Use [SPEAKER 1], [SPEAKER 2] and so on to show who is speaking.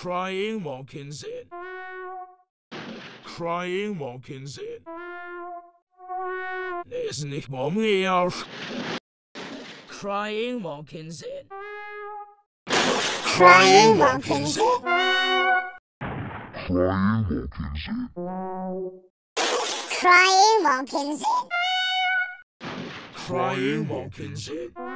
[SPEAKER 1] Crying Wontkins Inn. Crying Wontkins Inn. Is nicht mehr. Crying Wontkins Inn.
[SPEAKER 2] Crying Wontkins Inn.
[SPEAKER 3] Crying Wontkins Inn.
[SPEAKER 2] Crying Wontkins Inn.
[SPEAKER 1] Crying Wontkins Inn.